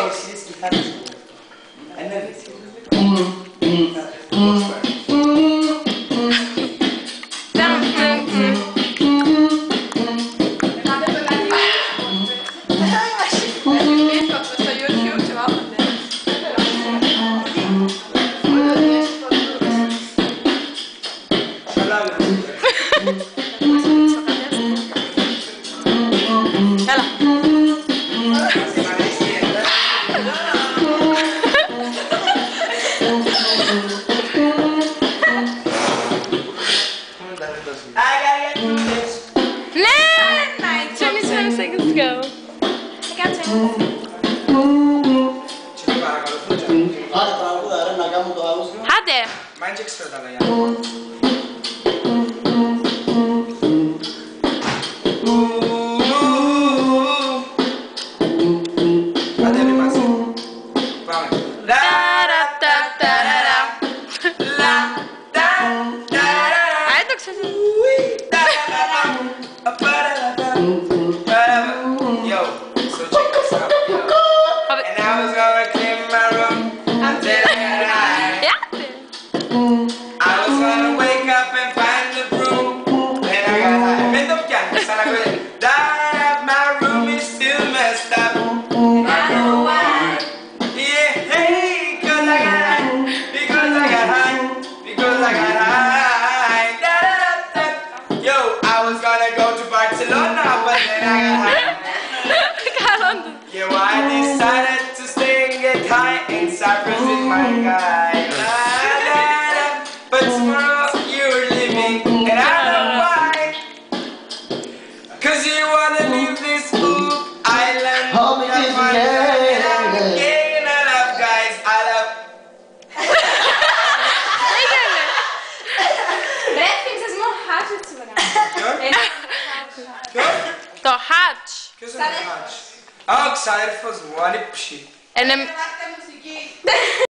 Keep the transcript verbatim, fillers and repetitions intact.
Hadi. Mancek sıradan ya. Hadi bir bas. Vamos. La da da da da. La da da da. Ai, tô com certeza. Da da da. Yo, so check this out. Yo. And I was gonna clean my room until I got high. I was gonna wake up and find the broom. Then I got high. Men de piano, sana böyle. That my room is still messed up. I know why. Yeah, hey, cause I got high. Because I got high. Because I got high. Da da da da. Yo, I was gonna go to Barcelona, but then I got high. Yeah, well, I decided to stay and get high in Cyprus with my guy. But tomorrow you're leaving, and I know why. Cause you wanna leave this fool island. Hope it is again. And I'm gay and I love guys. I love. To hać. Cosa ne faccio? Ah, Xair fa suoni, pshi. E ne...